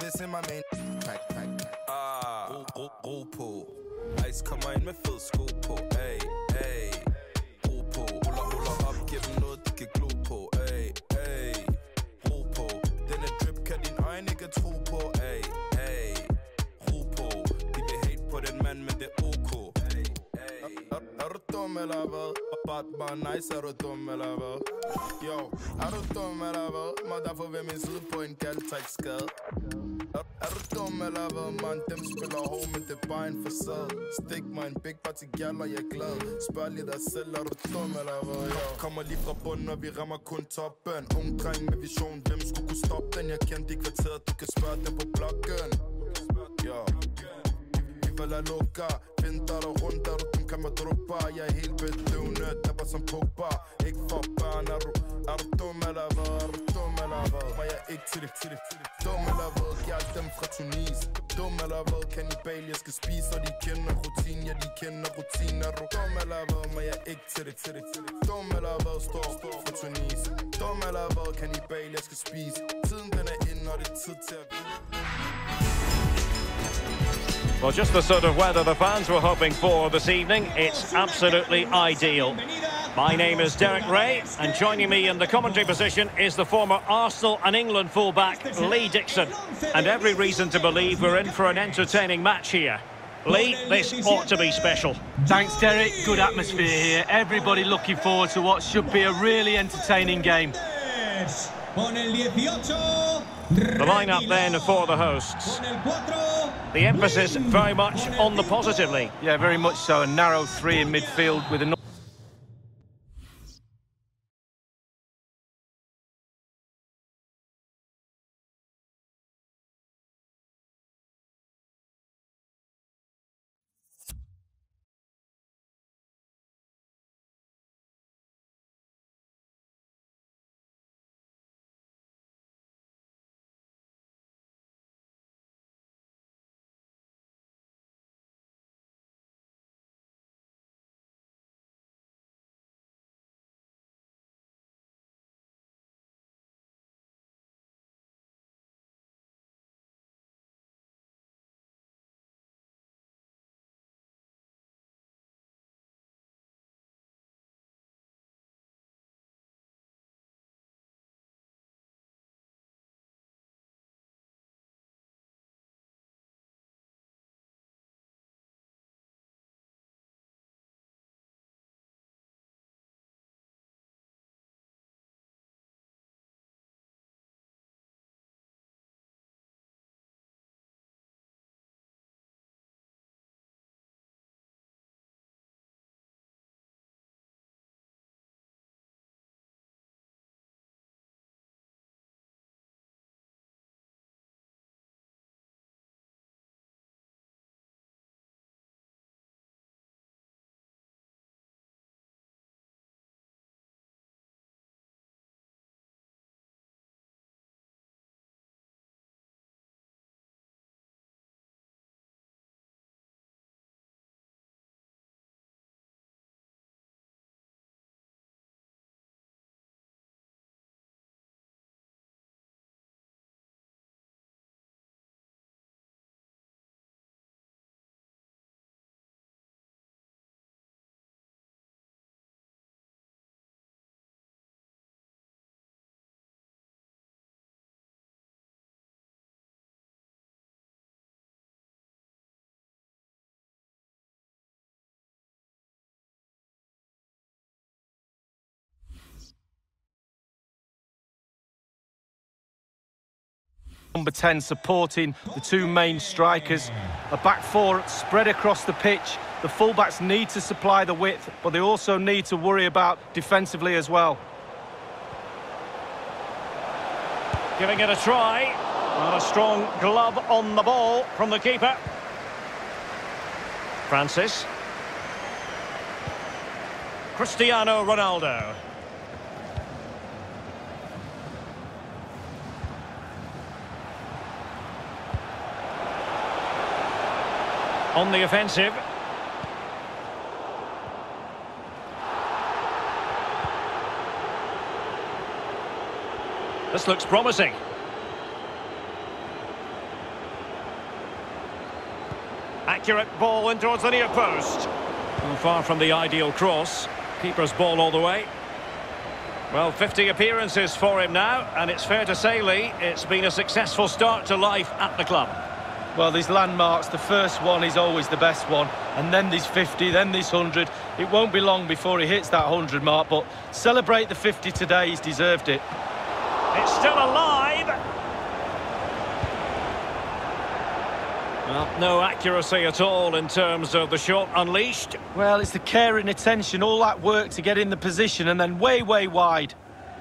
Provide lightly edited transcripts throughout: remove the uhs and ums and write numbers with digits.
this in my main pack. Ropo. Ice kommer ind med fed sko på. Ay. Ropo. Ruller op, giver dem noget, de kan glo på. Ay. Ropo. Denne drip kan din øjne ikke tro på. Ay. Ropo. De vil hate på den mand, men det er ok. Er du dum eller hvad? Bare nice, er du dum eller hvad? Yo, er du dum eller hvad? Må derfor ved min side på en kaldtræk skade. Er du dum eller hvad, man? Dem spiller hård, men det er bare en facade. Stik mig en big party gal, og jeg er glad. Spørg lige dig selv, er du dum eller hvad? Yo, kommer lige fra bunden, og vi rammer kun toppen. Ung dreng med vision, hvem skulle kunne stoppe den? Jeg kendte i kvarteret, du kan spørge dem på blokken. Yo, vi la loca. Vinter og rundt, er du dum, kan man drukke. Jeg er helt bedøvende, der som Pogba. Ikke for børn, er du dum eller hvad? Er du dum eller hvad? Må jeg ikke til det. Dum eller hvad? Gjald dem fra Tunis. Dum eller hvad? Kannibal, jeg skal spise, og de kender rutin. Ja, de kender rutin. Er du dum eller hvad? Må jeg ikke til det. Dum eller hvad? Står fra Tunis. Dum eller hvad? Kannibal, jeg skal spise. Tiden den er inde, og det er tid til at vide. Well, just the sort of weather the fans were hoping for this evening. It's absolutely ideal. My name is Derek Ray, and joining me in the commentary position is the former Arsenal and England fullback, Lee Dixon. And every reason to believe we're in for an entertaining match here. Lee, this ought to be special. Thanks, Derek. Good atmosphere here. Everybody looking forward to what should be a really entertaining game. The lineup then for the hosts. The emphasis very much on the positive, Lee. Yeah, very much so. A narrow three in midfield with a... Number 10 supporting the two main strikers. A back four spread across the pitch. The fullbacks need to supply the width, but they also need to worry about defensively as well. Giving it a try. And a strong glove on the ball from the keeper. Francis. Cristiano Ronaldo. On the offensive. This looks promising. Accurate ball in towards the near post. Well, far from the ideal cross. Keeper's ball all the way. Well, 50 appearances for him now, and it's fair to say, Lee, it's been a successful start to life at the club. Well, these landmarks, the first one is always the best one, and then these 50, then this 100. It won't be long before he hits that 100 mark, but celebrate the 50 today, he's deserved it. It's still alive. Well, no accuracy at all in terms of the shot unleashed. Well, it's the care and attention, all that work to get in the position, and then way, way wide.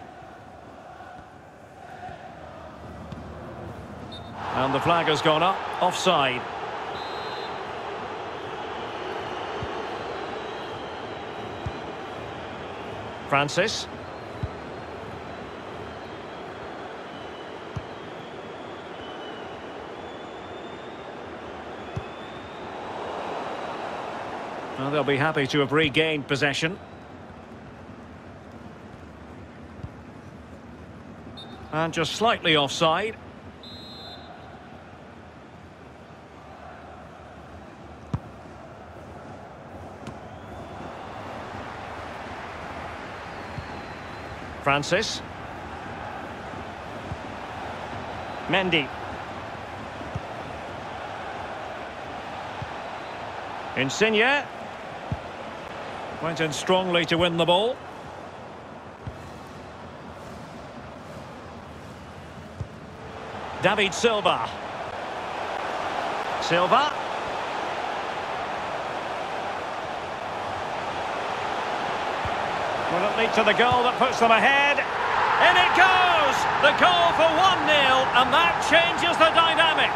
And the flag has gone up, offside. Francis. Well, they'll be happy to have regained possession. And just slightly offside. Francis. Mendy. Insigne. Went in strongly to win the ball. David Silva. Silva. Will it lead to the goal that puts them ahead? In it goes! The goal for 1-0, and that changes the dynamic.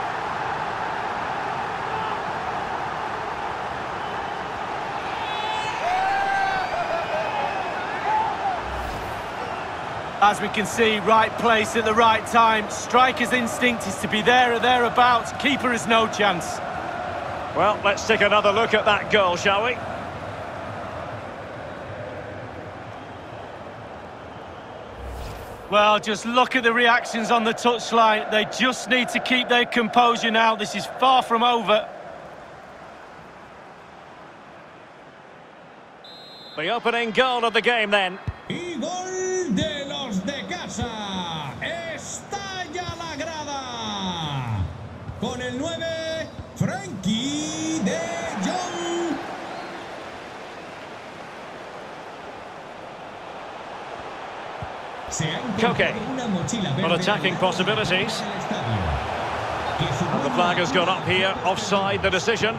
As we can see, right place at the right time. Striker's instinct is to be there or thereabouts. Keeper has no chance. Well, let's take another look at that goal, shall we? Well, just look at the reactions on the touchline. They just need to keep their composure now. This is far from over. The opening goal of the game then. Y gol de los de casa. Estalla la grada. Con el 9, Frenkie de Jong. Koke. On attacking possibilities. And the flag has gone up here. Offside the decision.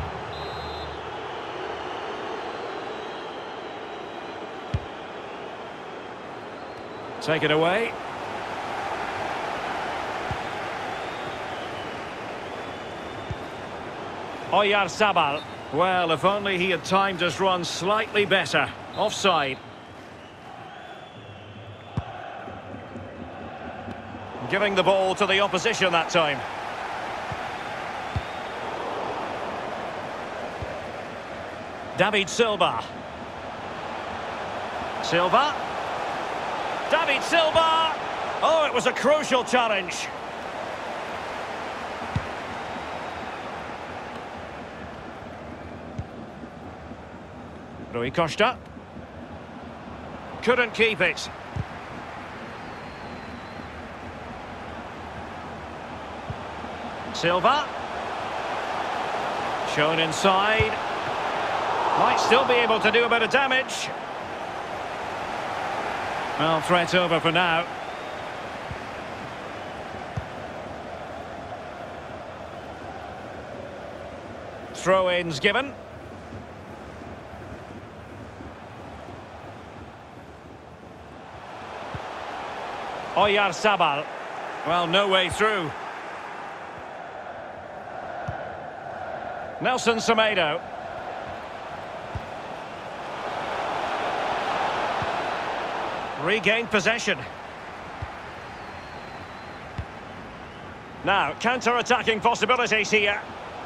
Take it away. Oyarzabal. Well, if only he had timed his run slightly better. Offside. Giving the ball to the opposition that time. David Silva. Silva. David Silva! Oh, it was a crucial challenge. Rui Costa. Couldn't keep it. Silva. Shown inside. Might still be able to do a bit of damage. Well, threat over for now. Throw-ins given. Oyarzabal. Well, no way through. Nelson Semedo. Regained possession. Now, counter-attacking possibilities here.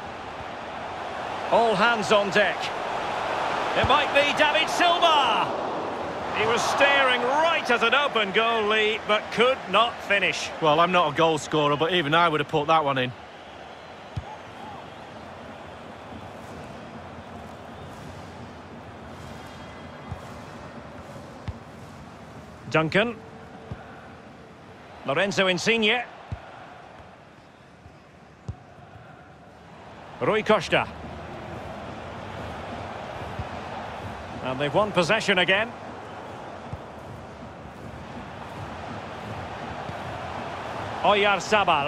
All hands on deck. It might be David Silva. He was staring right at an open goalie, but could not finish. Well, I'm not a goal scorer, but even I would have put that one in. Duncan. Lorenzo Insigne. Rui Costa. And they've won possession again. Oyarzabal.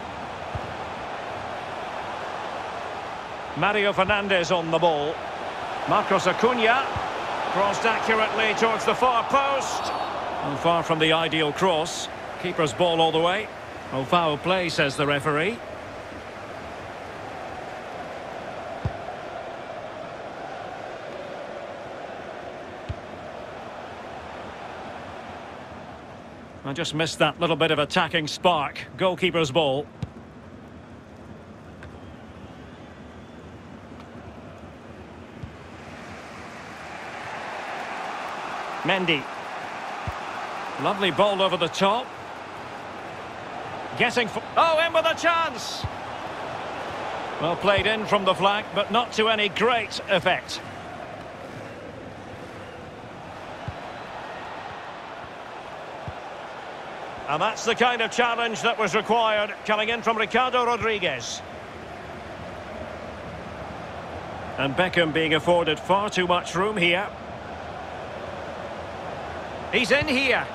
Mario Fernandes on the ball. Marcos Acuna. Crossed accurately towards the far post. And far from the ideal cross. Keeper's ball all the way. Oh, foul play, says the referee. I just missed that little bit of attacking spark. Goalkeeper's ball. Mendy. Lovely ball over the top. Getting... Oh, in with a chance! Well played in from the flank, but not to any great effect. And that's the kind of challenge that was required, coming in from Ricardo Rodriguez. And Beckham being afforded far too much room here. He's in here.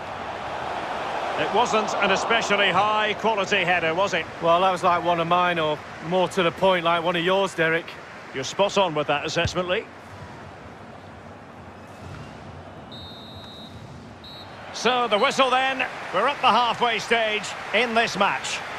It wasn't an especially high-quality header, was it? Well, that was like one of mine, or more to the point, like one of yours, Derek. You're spot on with that assessment, Lee. So, the whistle then. We're at the halfway stage in this match.